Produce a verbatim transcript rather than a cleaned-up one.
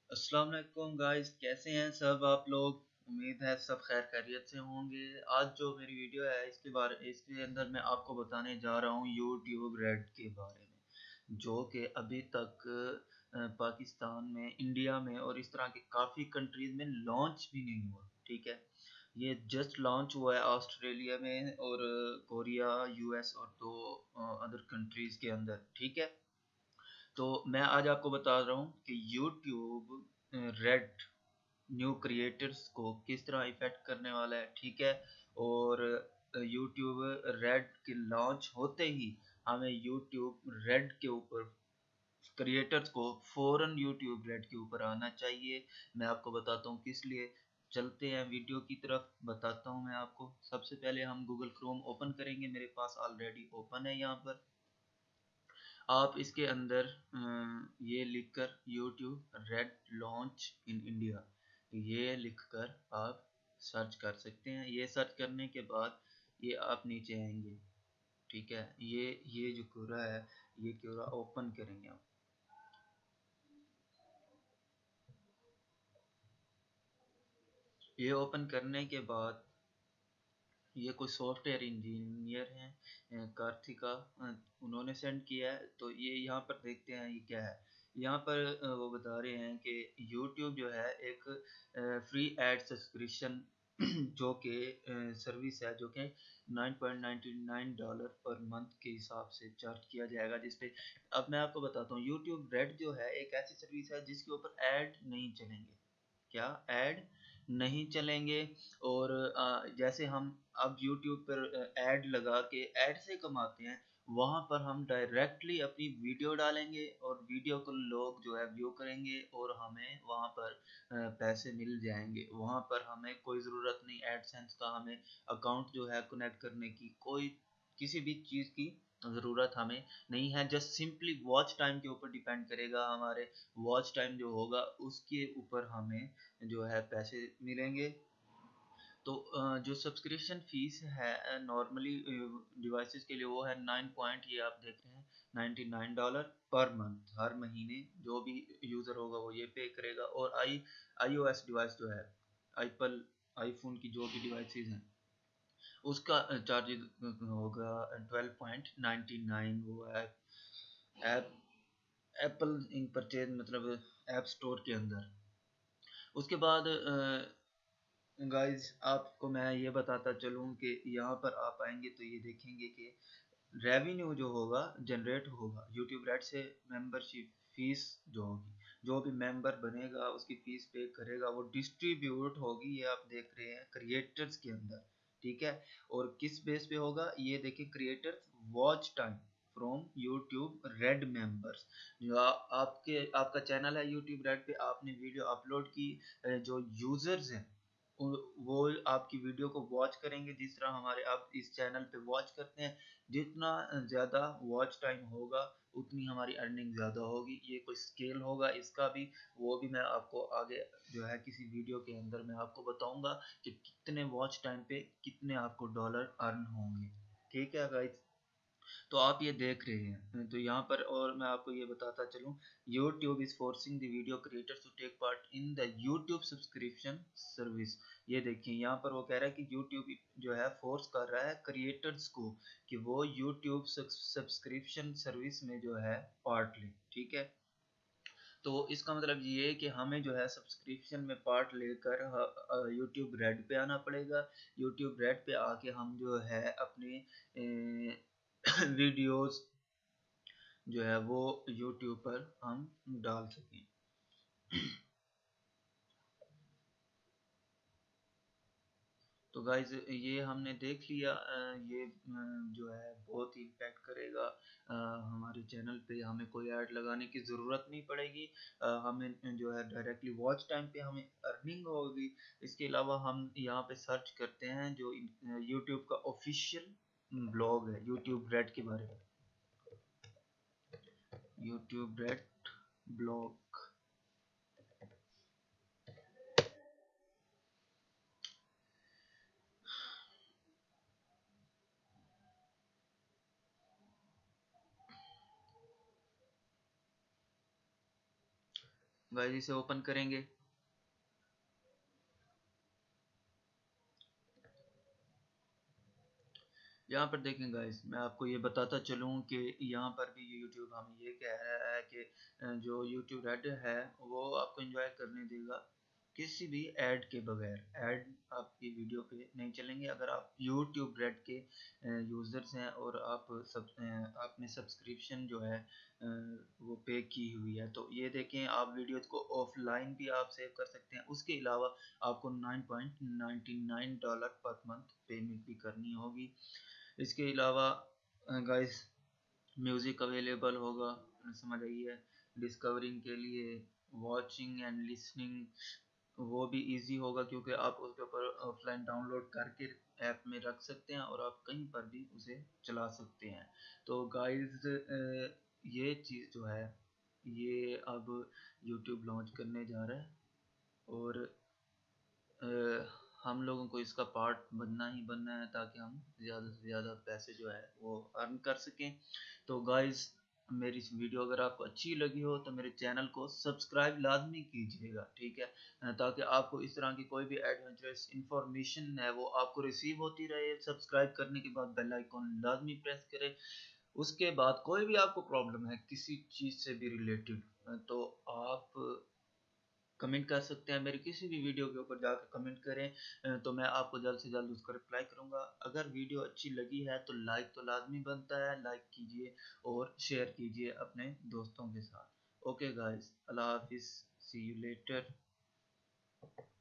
अस्सलाम वालेकुम गाइस, कैसे हैं सब आप लोग। उम्मीद है सब खैर खैरियत से होंगे। आज जो मेरी वीडियो है इसके बारे इसके अंदर मैं आपको बताने जा रहा हूँ यूट्यूब रेड के बारे में, जो कि अभी तक अ, पाकिस्तान में, इंडिया में और इस तरह के काफ़ी कंट्रीज में लॉन्च भी नहीं हुआ। ठीक है, ये जस्ट लॉन्च हुआ है ऑस्ट्रेलिया में और कोरिया, यूएस और दो अदर कंट्रीज के अंदर। ठीक है, तो मैं आज आपको बता रहा हूँ कि यूट्यूब रेड न्यू क्रिएटर्स को किस तरह इफेक्ट करने वाला है। ठीक है, और यूट्यूब रेड के लॉन्च होते ही हमें यूट्यूब रेड के ऊपर क्रिएटर्स को फौरन यूट्यूब रेड के ऊपर आना चाहिए। मैं आपको बताता हूँ किस लिए। चलते हैं वीडियो की तरफ, बताता हूँ मैं आपको। सबसे पहले हम गूगल क्रोम ओपन करेंगे, मेरे पास ऑलरेडी ओपन है यहाँ पर। आप इसके अंदर अ, ये लिखकर YouTube Red launch in India, ये लिखकर आप सर्च कर सकते हैं। ये सर्च करने के बाद ये आप नीचे आएंगे। ठीक है, ये ये जो कोरा है, ये कोरा ओपन करेंगे आप। ये ओपन करने के बाद ये कोई सॉफ्टवेयर इंजीनियर हैं कार्तिका, उन्होंने सेंड किया है। तो ये यहाँ पर देखते हैं ये क्या है। यहाँ पर अ, वो बता रहे हैं कि YouTube जो है एक फ्री एड सब्सक्रिप्शन जो कि सर्विस है, जो कि nine point ninety nine dollar per month के हिसाब से चार्ज किया जाएगा। जिस पे अब मैं आपको बताता हूँ, YouTube रेड जो है एक ऐसी सर्विस है जिसके ऊपर ऐड नहीं चलेंगे। क्या ऐड नहीं चलेंगे? और अ, जैसे हम अब YouTube पर ऐड लगा के ऐड से कमाते हैं, वहाँ पर हम डायरेक्टली अपनी वीडियो डालेंगे और वीडियो को लोग जो है व्यू करेंगे और हमें वहाँ पर अ, पैसे मिल जाएंगे। वहाँ पर हमें कोई ज़रूरत नहीं एडसेंस का, हमें अकाउंट जो है कनेक्ट करने की, कोई किसी भी चीज़ की ज़रूरत हमें नहीं है। जस्ट सिंपली वॉच टाइम के ऊपर डिपेंड करेगा। हमारे वॉच टाइम जो होगा उसके ऊपर हमें जो है पैसे मिलेंगे। तो अ, जो सब्सक्रिप्शन फीस है नॉर्मली डिवाइसेस के लिए, वो है नाइन पॉइंट, ये आप देख रहे हैं, ninety nine dollar per month. हर महीने जो भी यूज़र होगा वो ये पे करेगा। और आई आईओएस डिवाइस जो है, एप्पल आईफोन की जो भी डिवाइसेस हैं, उसका चार्ज होगा ट्वेल्व पॉइंट नाइन्टी नाइन। वो है ऐप एप्पल इन परचेज, मतलब ऐप स्टोर के अंदर। उसके बाद गाइज आपको मैं ये बताता चलूँ कि यहाँ पर आप आएंगे तो ये देखेंगे कि रेवेन्यू जो होगा जनरेट होगा यूट्यूब रेड से। मेंबरशिप फीस जो होगी, जो भी मेंबर बनेगा उसकी फीस पे करेगा, वो डिस्ट्रीब्यूट होगी, ये आप देख रहे हैं, क्रिएटर्स के अंदर। ठीक है, और किस बेस पे होगा ये देखिए, creators watch time from YouTube Red members. जो आ, आपके आपका चैनल है यूट्यूब रेड पे, आपने वीडियो अपलोड की, जो यूजर्स हैं वो आपकी वीडियो को वॉच करेंगे, जिस तरह हमारे आप इस चैनल पे वॉच करते हैं। जितना ज़्यादा वॉच टाइम होगा उतनी हमारी अर्निंग ज़्यादा होगी। ये कोई स्केल होगा इसका भी, वो भी मैं आपको आगे जो है किसी वीडियो के अंदर मैं आपको बताऊंगा कि कितने वॉच टाइम पे कितने आपको डॉलर अर्न होंगे। ठीक है गाइस, तो आप ये देख रहे हैं। तो यहाँ पर और मैं आपको ये बताता चलूँ, YouTube is forcing the video creators to take part in the YouTube subscription service. ये देखिए यहाँ पर वो कह रहा है कि YouTube जो है फोर्स कर रहा है क्रिएटर्स को कि वो YouTube सब्सक्रिप्शन सर्विस में जो है पार्ट लें। ठीक है, तो इसका मतलब ये है कि हमें जो है सब्सक्रिप्शन में पार्ट लेकर यूट्यूब रेड पे आना पड़ेगा। यूट्यूब रेड पे आके हम जो है अपने वीडियोस जो है वो यूट्यूब पर हम डाल सकें। तो गाइज ये हमने देख लिया। ये जो है बहुत ही इम्पैक्ट करेगा हमारे चैनल पे। हमें कोई ऐड लगाने की ज़रूरत नहीं पड़ेगी। हमें जो है डायरेक्टली वॉच टाइम पे हमें अर्निंग होगी। इसके अलावा हम यहाँ पे सर्च करते हैं जो यूट्यूब का ऑफिशियल ब्लॉग है यूट्यूब रेड के बारे में, यूट्यूब रेड ब्लॉग। गाइस इसे ओपन करेंगे। यहाँ पर देखें गाइस, मैं आपको ये बताता चलूँ कि यहाँ पर भी यूट्यूब हमें ये कह रहा है कि जो यूट्यूब रेड है वो आपको एंजॉय करने देगा किसी भी ऐड के बगैर। ऐड आपकी वीडियो पे नहीं चलेंगे अगर आप यूट्यूब रेड के यूज़र्स हैं और आप सब आपने सब्सक्रिप्शन जो है वो पे की हुई है। तो ये देखें, आप वीडियोस को ऑफलाइन भी आप सेव कर सकते हैं। उसके अलावा आपको nine point ninety nine dollar per month payment भी करनी होगी। इसके अलावा गाइस म्यूज़िक अवेलेबल होगा, समझ आई है। डिस्कवरिंग के लिए, वॉचिंग एंड लिसनिंग वो भी इजी होगा क्योंकि आप उसके ऊपर ऑफलाइन डाउनलोड करके ऐप में रख सकते हैं और आप कहीं पर भी उसे चला सकते हैं। तो गाइस ये चीज़ जो है ये अब यूट्यूब लॉन्च करने जा रहा है और अ, हम लोगों को इसका पार्ट बनना ही बनना है ताकि हम ज़्यादा से ज़्यादा पैसे जो है वो अर्न कर सकें। तो गाइस मेरी इस वीडियो अगर आपको अच्छी लगी हो तो मेरे चैनल को सब्सक्राइब लाजमी कीजिएगा, ठीक है, अ, ताकि आपको इस तरह की कोई भी एडवेंचरस इंफॉर्मेशन है वो आपको रिसीव होती रहे। सब्सक्राइब करने के बाद बेल आइकॉन लाजमी प्रेस करें। उसके बाद कोई भी आपको प्रॉब्लम है किसी चीज़ से भी रिलेटेड, तो आप कमेंट कर सकते हैं। मेरी किसी भी वीडियो के ऊपर जाकर कमेंट करें तो मैं आपको जल्द से जल्द उसका रिप्लाई करूंगा। अगर वीडियो अच्छी लगी है तो लाइक तो लाजमी बनता है, लाइक कीजिए और शेयर कीजिए अपने दोस्तों के साथ। ओके गाइस, अल्लाह हाफिज़, सी यू लेटर।